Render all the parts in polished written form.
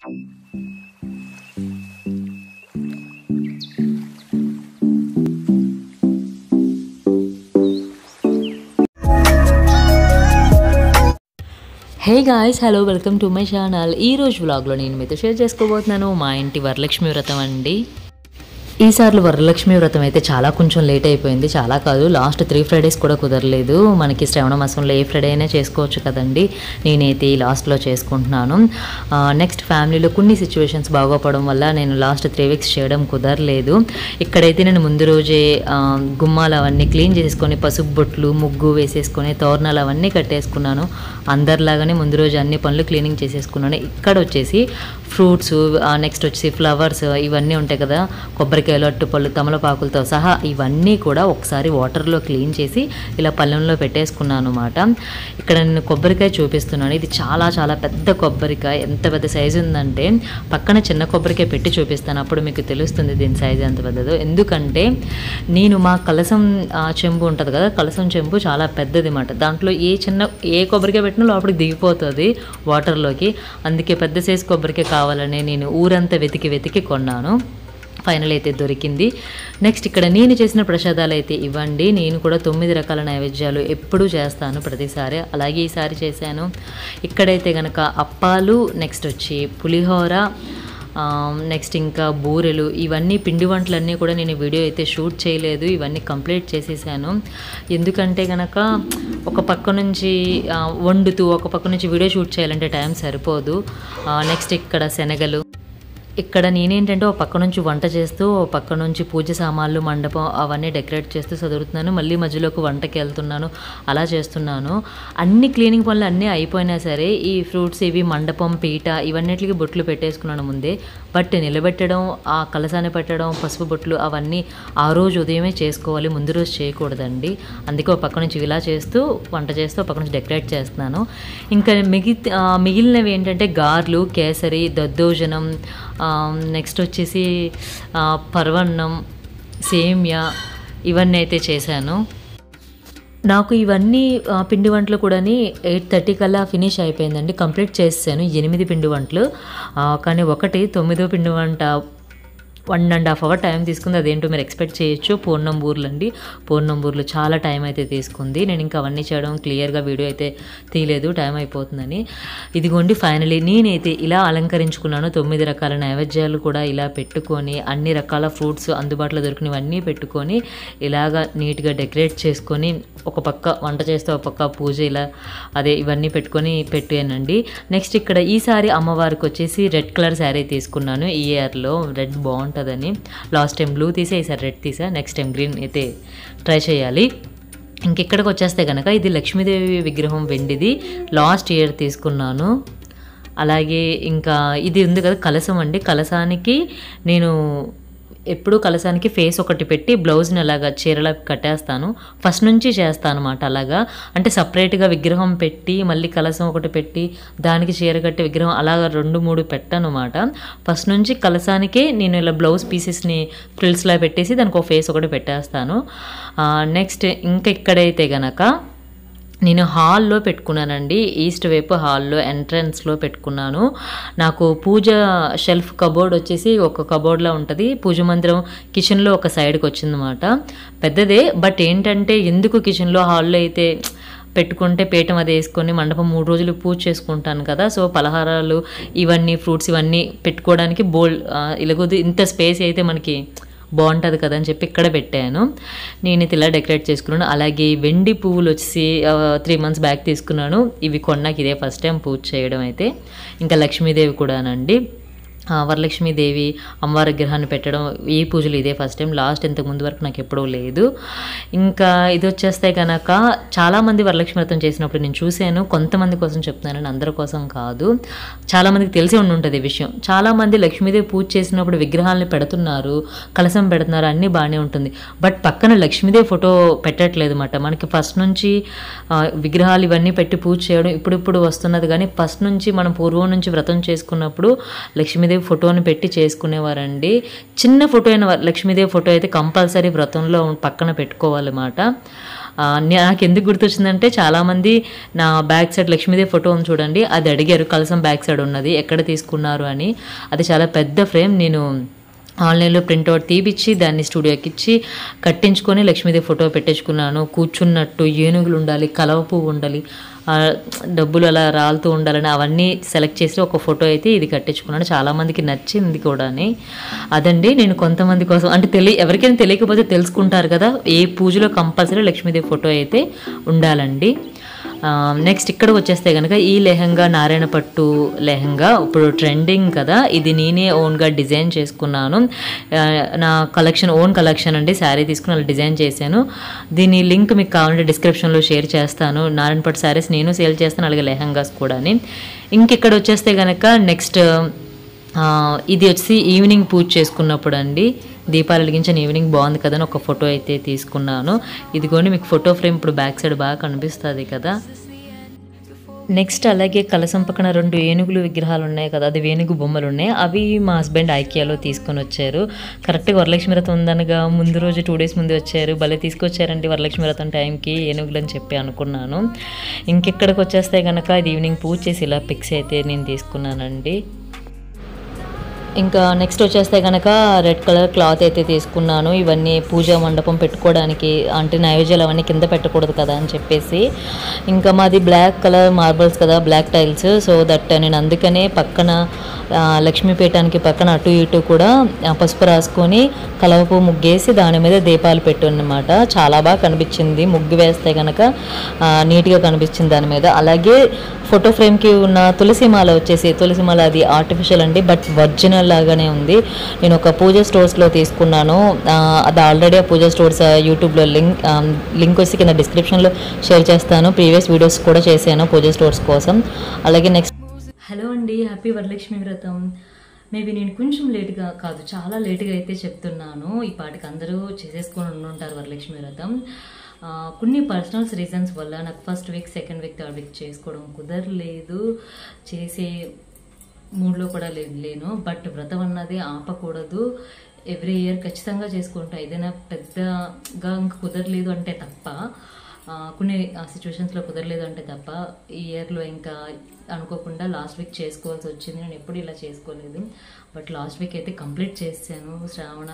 Hey guys, hello, welcome to my channel. ఈరోజు వ్లాగ్లో నేను మీతో షేర్ చేసుకోబోతున్నాను మా ఇంటి వరలక్ష్మి వ్రతం అండి. ఈసారి వరలక్ష్మి వ్రతం అయితే కొంచెం లేట్ అయిపోయింది. చాలా కాదు, లాస్ట్ 3 Fridays కూడా కుదరలేదు. మనకి శ్రావణ మాసంలో ఏ ఫ్రైడే అయినా చేసుకోవచ్చు కదండి. నేనైతే లాస్ట్లో చేసుకుంటున్నాను. నెక్స్ట్ ఫ్యామిలీలో కొన్ని సిచ్యువేషన్స్ బాగోపడం వల్ల నేను లాస్ట్ 3 weeks చేయడం కుదరలేదు. ఇక్కడైతే నేను ముందు రోజే గుమ్మాలు అవన్నీ క్లీన్ చేసుకొని పసుపు బొట్లు ముగ్గు వేసేసుకొని తోరణాలు అవన్నీ కట్టేసుకున్నాను. అందరిలాగానే ముందు రోజు అన్ని పనులు క్లీనింగ్ చేసేసుకున్నాను. ఇక్కడ వచ్చేసి ఫ్రూట్స్, నెక్స్ట్ వచ్చి ఫ్లవర్స్ ఇవన్నీ ఉంటాయి కదా, కొబ్బరికాయలు, అట్టుపళ్ళు, తమలపాకులతో సహా ఇవన్నీ కూడా ఒకసారి వాటర్లో క్లీన్ చేసి ఇలా పళ్ళెంలో పెట్టేసుకున్నాను అన్నమాట. ఇక్కడ నేను కొబ్బరికాయ చూపిస్తున్నాను. ఇది చాలా చాలా పెద్ద కొబ్బరికాయ. ఎంత పెద్ద సైజు ఉందంటే పక్కన చిన్న కొబ్బరికాయ పెట్టి చూపిస్తాను, అప్పుడు మీకు తెలుస్తుంది దీని సైజు ఎంత పెద్దదో. ఎందుకంటే నేను మా కలసం చెంబు ఉంటుంది కదా, కలసం చెంబు చాలా పెద్దది అన్నమాట. దాంట్లో ఏ కొబ్బరికాయ పెట్టినా లోపలికి దిగిపోతుంది వాటర్లోకి. అందుకే పెద్ద సైజు కొబ్బరికాయ కావాలని నేను ఊరంతా వెతికి కొన్నాను. ఫైనల్ అయితే దొరికింది. నెక్స్ట్ ఇక్కడ నేను చేసిన ప్రసాదాలు అయితే ఇవ్వండి. నేను కూడా 9 రకాల నైవేద్యాలు ఎప్పుడూ చేస్తాను ప్రతిసారి, అలాగే ఈసారి చేశాను. ఇక్కడైతే కనుక అప్పాలు, నెక్స్ట్ వచ్చి పులిహోర, నెక్స్ట్ ఇంకా బూరెలు, ఇవన్నీ పిండి వంటలన్నీ కూడా నేను వీడియో అయితే షూట్ చేయలేదు, ఇవన్నీ కంప్లీట్ చేసేసాను. ఎందుకంటే కనుక ఒక పక్క నుంచి వండుతూ ఒక పక్క నుంచి వీడియో షూట్ చేయాలంటే టైం సరిపోదు. నెక్స్ట్ ఇక్కడ శనగలు, ఇక్కడ నేనేంటంటే ఓ పక్క నుంచి వంట చేస్తూ ఓ పక్క నుంచి పూజ సామాన్లు, మండపం అవన్నీ డెకరేట్ చేస్తూ చదువుతున్నాను. మళ్ళీ మధ్యలోకి వంటకి వెళ్తున్నాను, అలా చేస్తున్నాను. అన్ని క్లీనింగ్ పనులు అన్నీ అయిపోయినా సరే ఈ ఫ్రూట్స్ ఇవి మండపం పీట ఇవన్నిటికి బొట్లు పెట్టేసుకున్నాను ముందే. బట్ నిలబెట్టడం, ఆ కలసాన్ని పెట్టడం, పసుపు బొట్లు అవన్నీ ఆ రోజు ఉదయమే చేసుకోవాలి, ముందు రోజు చేయకూడదండి. అందుకే ఒక పక్క నుంచి ఇలా చేస్తూ వంట చేస్తూ ఒక పక్క నుంచి డెకరేట్ చేస్తున్నాను. ఇంకా మిగిలినవి ఏంటంటే గార్లు, కేసరి, దద్దోజనం, నెక్స్ట్ వచ్చేసి పరవన్నం, సేమ్యా ఇవన్నీ అయితే చేశాను. నాకు ఇవన్నీ పిండి వంటలు కూడా 8:30 కల్లా ఫినిష్ అయిపోయిందండి. కంప్లీట్ చేసాను 8 పిండి వంటలు. కానీ 9వ పిండి వంట 1.5 hour టైం తీసుకుంది. అదేంటో మీరు ఎక్స్పెక్ట్ చేయొచ్చు. పూర్ణం బూర్లు అండి, పూర్ణం బూర్లు చాలా టైం అయితే తీసుకుంది. నేను ఇంకా అవన్నీ చేయడం క్లియర్గా వీడియో అయితే తీయలేదు, టైం అయిపోతుందని. ఇదిగోండి ఫైనలీ నేనైతే ఇలా అలంకరించుకున్నాను. 9 రకాల నైవేద్యాలు కూడా ఇలా పెట్టుకొని, అన్ని రకాల ఫ్రూట్స్ అందుబాటులో దొరికినవన్నీ పెట్టుకొని ఇలాగా నీట్గా డెకరేట్ చేసుకొని, ఒక పక్క వంట చేస్తే ఒక పక్క పూజ ఇలా ఇవన్నీ పెట్టుకొని పెట్టానండి. నెక్స్ట్ ఇక్కడ ఈసారి అమ్మవారికి వచ్చేసి రెడ్ కలర్ శారీ తీసుకున్నాను. ఈ ఇయర్లో రెడ్ బాగుంటుందని. లాస్ట్ టైం బ్లూ తీసా, ఈసారి రెడ్ తీసా. నెక్స్ట్ టైం గ్రీన్ అయితే ట్రై చేయాలి. ఇంకెక్కడికి వచ్చేస్తే కనుక ఇది లక్ష్మీదేవి విగ్రహం వెండిది, లాస్ట్ ఇయర్ తీసుకున్నాను. అలాగే ఇంకా ఇది ఉంది కదా కలసం అండి, కలసానికి నేను ఎప్పుడు కలసానికి ఫేస్ ఒకటి పెట్టి బ్లౌజ్ని అలాగా చీరలా కట్టేస్తాను. ఫస్ట్ నుంచి చేస్తాను అన్నమాట. అలాగా అంటే సపరేట్గా విగ్రహం పెట్టి మళ్ళీ కలసం ఒకటి పెట్టి దానికి చీర కట్టి విగ్రహం అలాగా 2-3 పెట్టాను అన్నమాట. ఫస్ట్ నుంచి కలసానికే నేను ఇలా బ్లౌజ్ పీసెస్ని ఫ్రిల్స్లా పెట్టేసి దానికి ఒక ఫేస్ ఒకటి పెట్టేస్తాను. నెక్స్ట్ ఇంకా ఇక్కడైతే గనక నేను హాల్లో పెట్టుకున్నానండి, ఈస్ట్ వైపు హాల్లో ఎంట్రన్స్లో పెట్టుకున్నాను. నాకు పూజ షెల్ఫ్ కబోర్డ్ వచ్చేసి ఒక కబోర్డ్లా ఉంటుంది. పూజ మందిరం కిచెన్లో ఒక సైడ్కి వచ్చిందన్నమాట, పెద్దదే. బట్ ఏంటంటే ఎందుకు కిచెన్లో హాల్లో అయితే పెట్టుకుంటే పీఠం అది వేసుకొని మండపం 3 రోజులు పూజ చేసుకుంటాను కదా, సో పలహారాలు ఇవన్నీ ఫ్రూట్స్ ఇవన్నీ పెట్టుకోవడానికి ఇలాగొద్దు, ఇంత స్పేస్ అయితే మనకి బాగుంటుంది కదా అని చెప్పి ఇక్కడ పెట్టాను. నేను ఇలా డెకరేట్ చేసుకున్నాను. అలాగే వెండి పువ్వులు వచ్చి 3 months బ్యాక్ తీసుకున్నాను. ఇవి కొన్నాక ఇదే ఫస్ట్ టైం పూజ చేయడం అయితే. ఇంకా లక్ష్మీదేవి కూడానండి, వరలక్ష్మీదేవి అమ్మవారి విగ్రహాన్ని పెట్టడం, ఈ పూజలు ఇదే ఫస్ట్ టైం. లాస్ట్ ఇంతకు ముందు వరకు నాకు ఎప్పుడూ లేదు. ఇంకా ఇది వచ్చేస్తే కనుక చాలామంది వరలక్ష్మి వ్రతం చేసినప్పుడు నేను చూశాను. కొంతమంది కోసం చెప్తున్నాను, అందరి కోసం కాదు. చాలామందికి తెలిసి ఉంటుంది ఈ విషయం. చాలామంది లక్ష్మీదేవి పూజ చేసినప్పుడు విగ్రహాలను పెడుతున్నారు, కలసం పెడుతున్నారు, అన్నీ బాగానే ఉంటుంది. బట్ పక్కన లక్ష్మీదేవి ఫోటో పెట్టట్లేదు అన్నమాట. మనకి ఫస్ట్ నుంచి విగ్రహాలు ఇవన్నీ పెట్టి పూజ చేయడం ఇప్పుడు వస్తున్నది, కానీ ఫస్ట్ నుంచి మనం పూర్వం నుంచి వ్రతం చేసుకున్నప్పుడు లక్ష్మీదేవి ఫోటోని పెట్టి చేసుకునేవారండి. చిన్న ఫోటో అయిన లక్ష్మీదేవి ఫోటో అయితే కంపల్సరీ వ్రతంలో పక్కన పెట్టుకోవాలన్నమాట. నాకు ఎందుకు గుర్తొచ్చిందంటే చాలామంది నా బ్యాక్ సైడ్ లక్ష్మీదేవి ఫోటో ఉంది చూడండి, అది అడిగారు కలసం బ్యాక్ సైడ్ ఉన్నది ఎక్కడ తీసుకున్నారు అని. అది చాలా పెద్ద ఫ్రేమ్, నేను ఆన్లైన్లో ప్రింట్అవుట్ తీపిచ్చి దాన్ని స్టూడియోకి ఇచ్చి కట్టించుకొని లక్ష్మీదేవి ఫోటో పెట్టించుకున్నాను. కూర్చున్నట్టు ఏనుగులు ఉండాలి, కలవ పువ్వు ఉండాలి, డబ్బులు అలా రాలుతూ ఉండాలని అవన్నీ సెలెక్ట్ చేసి ఒక ఫోటో అయితే ఇది కట్టించుకున్నాను. చాలామందికి నచ్చింది కూడా. అదండి నేను కొంతమంది కోసం అంటే ఎవరికైనా తెలియకపోతే తెలుసుకుంటారు కదా, ఏ పూజలో కంపల్సరీ లక్ష్మీదేవి ఫోటో అయితే ఉండాలండి. నెక్స్ట్ ఇక్కడ వచ్చేస్తే కనుక ఈ లెహంగా నారాయణ పట్టు లెహంగా ఇప్పుడు ట్రెండింగ్ కదా, ఇది నేనే ఓన్గా డిజైన్ చేసుకున్నాను. నా ఓన్ కలెక్షన్ అండి, శారీ తీసుకుని అలా డిజైన్ చేశాను. దీని లింక్ మీకు కావాలంటే డిస్క్రిప్షన్లో షేర్ చేస్తాను. నారాయణ పట్టు శారీస్ నేను సేల్ చేస్తాను, అలాగే లెహంగాస్ కూడా. ఇంకిక్కడ వచ్చేస్తే కనుక నెక్స్ట్ ఇది వచ్చి ఈవినింగ్ పూజ చేసుకున్నప్పుడు అండి, దీపాలు వెలిగించిన ఈవినింగ్ బాగుంది కదా అని ఒక ఫోటో అయితే తీసుకున్నాను. ఇదిగోండి మీకు ఫోటో ఫ్రేమ్ ఇప్పుడు బ్యాక్ సైడ్ బాగా కనిపిస్తుంది కదా. నెక్స్ట్ అలాగే కలసం పక్కన 2 ఏనుగులు విగ్రహాలు ఉన్నాయి కదా, అది వేణుగు బొమ్మలు ఉన్నాయి. అవి మా హస్బెండ్ ఐకియాలో తీసుకొని వచ్చారు. కరెక్ట్గా వరలక్ష్మి వ్రతం ఉందనగా ముందు రోజు 2 days ముందు వచ్చారు. భలే తీసుకొచ్చారండి వరలక్ష్మి వ్రతం టైంకి ఏనుగులు అని చెప్పి అనుకున్నాను. ఇంకెక్కడికి వచ్చేస్తే కనుక ఇది ఈవినింగ్ పూజ చేసి ఇలా పిక్స్ అయితే నేను తీసుకున్నానండి. ఇంకా నెక్స్ట్ వచ్చేస్తే కనుక రెడ్ కలర్ క్లాత్ అయితే తీసుకున్నాను. ఇవన్నీ పూజా మండపం పెట్టుకోవడానికి, అంటే నైవేద్యాలు అవన్నీ కింద పెట్టకూడదు కదా అని చెప్పేసి. ఇంకా మాది బ్లాక్ కలర్ మార్బల్స్ కదా, బ్లాక్ టైల్స్, సో దట్ నేను అందుకనే పక్కన లక్ష్మీపీఠానికి పక్కన అటు ఇటు కూడా పసుపు రాసుకొని కలవపు ముగ్గేసి దాని మీద దీపాలు పెట్టానమాట. చాలా బాగా కనిపించింది, ముగ్గు వేస్తే కనుక నీట్గా కనిపించింది దాని మీద. అలాగే ఫోటో ఫ్రేమ్కి ఉన్న తులసిమాల వచ్చేసి, తులసిమాల అది ఆర్టిఫిషియల్ అండి, బట్ ఒరిజినల్ లాగానే ఉంది. నేను ఒక పూజ స్టోర్స్లో తీసుకున్నాను. అది ఆల్రెడీ ఆ పూజ స్టోర్స్ యూట్యూబ్లో లింక్ వచ్చి కింద డిస్క్రిప్షన్లో షేర్ చేస్తాను. ప్రీవియస్ వీడియోస్ కూడా చేశాను పూజ స్టోర్స్ కోసం. అలాగే నెక్స్ట్ హలో అండి, హ్యాపీ వరలక్ష్మి వ్రతం. మేబీ నేను కొంచెం లేట్గా కాదు, చాలా లేట్గా అయితే చెప్తున్నాను. ఈ పాటికి అందరూ చేసేసుకొని ఉండుంటారు వరలక్ష్మి వ్రతం. కొన్ని పర్సనల్స్ రీజన్స్ వల్ల నాకు first week, second week, third week చేసుకోవడం కుదరలేదు. చేసే మూడ్లో కూడా లేను. బట్ వ్రతం అన్నది ఆపకూడదు. ఎవ్రీ ఇయర్ ఖచ్చితంగా చేసుకుంటా. ఏదైనా పెద్దగా ఇంకా కుదరలేదు అంటే తప్ప, కొన్ని సిచ్యువేషన్స్లో కుదరలేదు అంటే తప్ప, ఈ ఇయర్లో ఇంకా అనుకోకుండా లాస్ట్ వీక్ చేసుకోవాల్సి వచ్చింది. నేను ఎప్పుడు ఇలా చేసుకోలేదు, బట్ లాస్ట్ వీక్ అయితే కంప్లీట్ చేశాను. శ్రావణ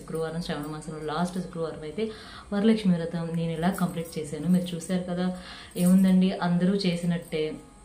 మాసంలో లాస్ట్ శుక్రవారం అయితే వరలక్ష్మి వ్రతం నేను ఇలా కంప్లీట్ చేశాను. మీరు చూశారు కదా, ఏముందండి అందరూ చేసినట్టే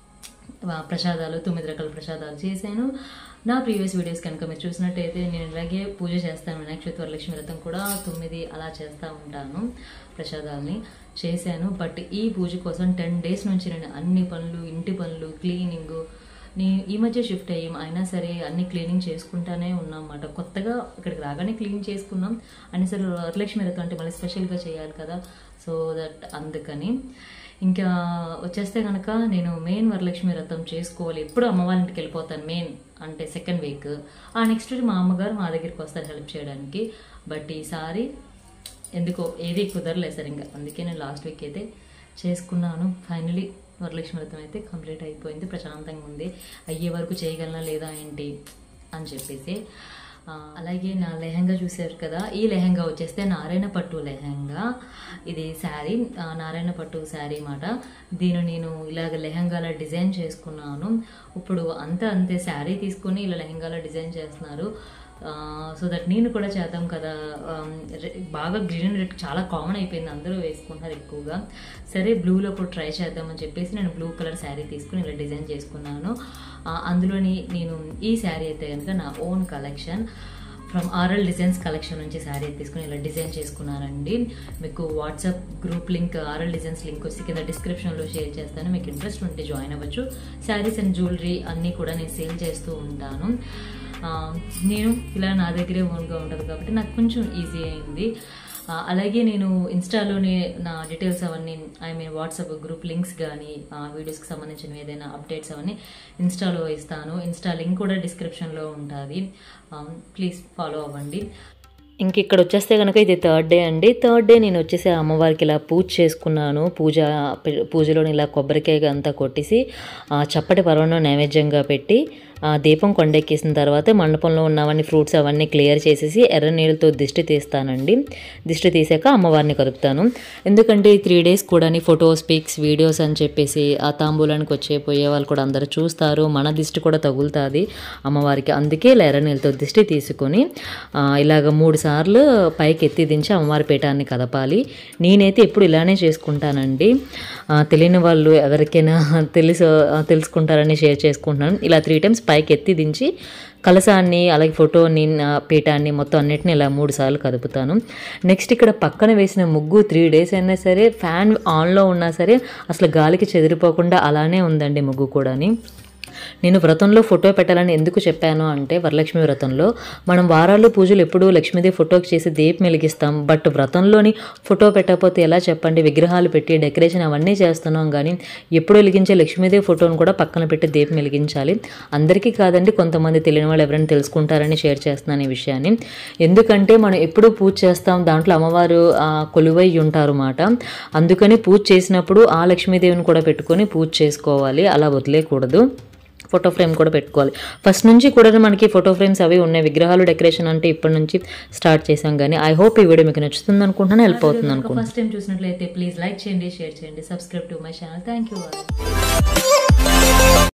ప్రసాదాలు, 9 రకాల ప్రసాదాలు చేశాను. నా ప్రీవియస్ వీడియోస్ కనుక మీరు చూసినట్టయితే నేను ఇలాగే పూజ చేస్తాను. వినాయక చవితి వరలక్ష్మి వ్రతం కూడా 9 అలా చేస్తూ ఉంటాను, ప్రసాదాలని చేశాను. బట్ ఈ పూజ కోసం 10 days నుంచి నేను అన్ని పనులు, ఇంటి పనులు, క్లీనింగ్, నేను ఈ మధ్య షిఫ్ట్ అయ్యాం అయినా సరే అన్ని క్లీనింగ్ చేసుకుంటానే ఉన్నాం అన్నమాట. కొత్తగా ఇక్కడికి రాగానే క్లీన్ చేసుకున్నాం. అని సరే వరలక్ష్మి వ్రతం అంటే మళ్ళీ స్పెషల్గా చేయాలి కదా, సో దట్ అందుకని. ఇంకా వచ్చేస్తే కనుక నేను మెయిన్ వరలక్ష్మి వ్రతం చేసుకోవాలి, ఎప్పుడు అమ్మవారి ఇంటికి వెళ్ళిపోతాను మెయిన్ అంటే సెకండ్ వీక్. ఆ నెక్స్ట్ వీక్ మా అమ్మగారు మా దగ్గరికి వస్తారు హెల్ప్ చేయడానికి. బట్ ఈసారి ఎందుకో ఏది కుదరలేదు సార్, ఇంకా అందుకే నేను లాస్ట్ వీక్ అయితే చేసుకున్నాను. ఫైనలీ వరలక్ష్మి వ్రతం అయితే కంప్లీట్ అయిపోయింది, ప్రశాంతంగా ఉంది. అయ్యే వరకు చేయగలనా లేదా ఏంటి అని చెప్పేసి. అలాగే నా లెహంగా చూసారు కదా, ఈ లెహంగా వచ్చేస్తే నారాయణ పట్టు లెహంగా. ఇది శారీ, నారాయణ పట్టు శారీ మాట. దీన్ని నేను ఇలాగ లెహంగాలా డిజైన్ చేసుకున్నాను. ఇప్పుడు అంతే శారీ తీసుకొని ఇలా లెహంగాలా డిజైన్ చేస్తున్నారు. సో దట్ నేను కూడా చేద్దాం కదా. బాగా గ్రీన్ అండ్ రెడ్ చాలా కామన్ అయిపోయింది, అందరూ వేసుకుంటారు ఎక్కువగా. సరే బ్లూలో కూడా ట్రై చేద్దామని చెప్పేసి నేను బ్లూ కలర్ శారీ తీసుకుని ఇలా డిజైన్ చేసుకున్నాను. అందులోని నేను ఈ శారీ అయితే కనుక నా own collection from RL designs collection నుంచి శారీ తీసుకుని ఇలా డిజైన్ చేసుకున్నానండి. మీకు WhatsApp group link, RL designs link వచ్చి కింద డిస్క్రిప్షన్లో షేర్ చేస్తాను. మీకు ఇంట్రెస్ట్ ఉంటే జాయిన్ అవ్వచ్చు. శారీస్ అండ్ జ్యువెలరీ అన్నీ కూడా నేను సేల్ చేస్తూ ఉంటాను. నేను ఇలా నా దగ్గరే ఓన్గా ఉంటుంది కాబట్టి నాకు కొంచెం ఈజీ అయింది. అలాగే నేను ఇన్స్టాలోనే నా డీటెయిల్స్ అవన్నీ, I mean WhatsApp group links కానీ వీడియోస్కి సంబంధించిన ఏదైనా అప్డేట్స్ అవన్నీ ఇన్స్టాలో ఇస్తాను. ఇన్స్టా లింక్ కూడా డిస్క్రిప్షన్లో ఉంటుంది, ప్లీజ్ ఫాలో అవ్వండి. ఇంక ఇక్కడ వచ్చేస్తే కనుక ఇది 3rd డే అండి. 3rd డే నేను వచ్చేసి అమ్మవారికి ఇలా పూజ చేసుకున్నాను. పూజలో ఇలా కొబ్బరికాయ అంతా కొట్టేసి చప్పటి పర్వణం నైవేద్యంగా పెట్టి దీపం కొండెక్కేసిన తర్వాత మండపంలో ఉన్నవన్నీ ఫ్రూట్స్ అవన్నీ క్లియర్ చేసేసి ఎర్ర నీళ్ళతో దిష్టి తీస్తానండి. దిష్టి తీసాక అమ్మవారిని కలుపుతాను. ఎందుకంటే 3 days కూడా ఫొటోస్, పిక్స్, వీడియోస్ అని చెప్పేసి ఆ తాంబూలానికి పోయే వాళ్ళు కూడా అందరూ చూస్తారు, మన దిష్టి కూడా తగులుతుంది అమ్మవారికి. అందుకే ఇలా ఎర్ర నీళ్ళతో దిష్టి తీసుకొని ఇలాగ 3 సార్లు పైకి ఎత్తి దించి అమ్మవారి పీఠాన్ని కదపాలి. నేనైతే ఎప్పుడు ఇలానే చేసుకుంటానండి. తెలియని వాళ్ళు ఎవరికైనా తెలుసుకుంటారని షేర్ చేసుకుంటున్నాను. ఇలా 3 times పైకి ఎత్తి దించి కలశాన్ని, అలాగే ఫోటోని, పీఠాన్ని మొత్తం అన్నిటిని ఇలా 3 సార్లు కదుపుతాను. నెక్స్ట్ ఇక్కడ పక్కన వేసిన ముగ్గు 3 days అయినా సరే, ఫ్యాన్ ఆన్లో ఉన్నా సరే అసలు గాలికి చెదిరిపోకుండా అలానే ఉందండి ముగ్గు కూడాని. నేను వ్రతంలో ఫోటో పెట్టాలని ఎందుకు చెప్పాను అంటే, వరలక్ష్మి వ్రతంలో మనం వారాలు పూజలు ఎప్పుడూ లక్ష్మీదేవి ఫోటోకి చేసి దీపం వెలిగిస్తాం. బట్ వ్రతంలోని ఫోటో పెట్టకపోతే ఎలా చెప్పండి? విగ్రహాలు పెట్టి డెకరేషన్ అవన్నీ చేస్తున్నాం, కానీ ఎప్పుడు వెలిగించే లక్ష్మీదేవి ఫోటోను కూడా పక్కన పెట్టి దీపం వెలిగించాలి. అందరికీ కాదండి, కొంతమంది తెలియని వాళ్ళు ఎవరైనా తెలుసుకుంటారని షేర్ చేస్తున్నాను ఈ విషయాన్ని. ఎందుకంటే మనం ఎప్పుడు పూజ చేస్తాం, దాంట్లో అమ్మవారు కొలువై ఉంటారు మాట. అందుకని పూజ చేసినప్పుడు ఆ లక్ష్మీదేవిని కూడా పెట్టుకొని పూజ చేసుకోవాలి, అలా వదిలేయకూడదు. ఫోటో ఫ్రేమ్ కూడా పెట్టుకోవాలి. ఫస్ట్ నుంచి కూడా మనకి ఫోటో ఫ్రేమ్స్ అవి ఉన్నాయి. విగ్రహాలు డెకరేషన్ అంటే ఇప్పటి నుంచి స్టార్ట్ చేసాం. కానీ ఐ హోప్ ఈ వీడియో మీకు నచ్చుతుంది అనుకుంటున్నాను, హెల్ప్ అవుతుంది అనుకుంటున్నాను. ఫస్ట్ టైం చూసినట్లయితే ప్లీజ్ లైక్ చేయండి, షేర్ చేయండి, subscribe to my channel. Thank you.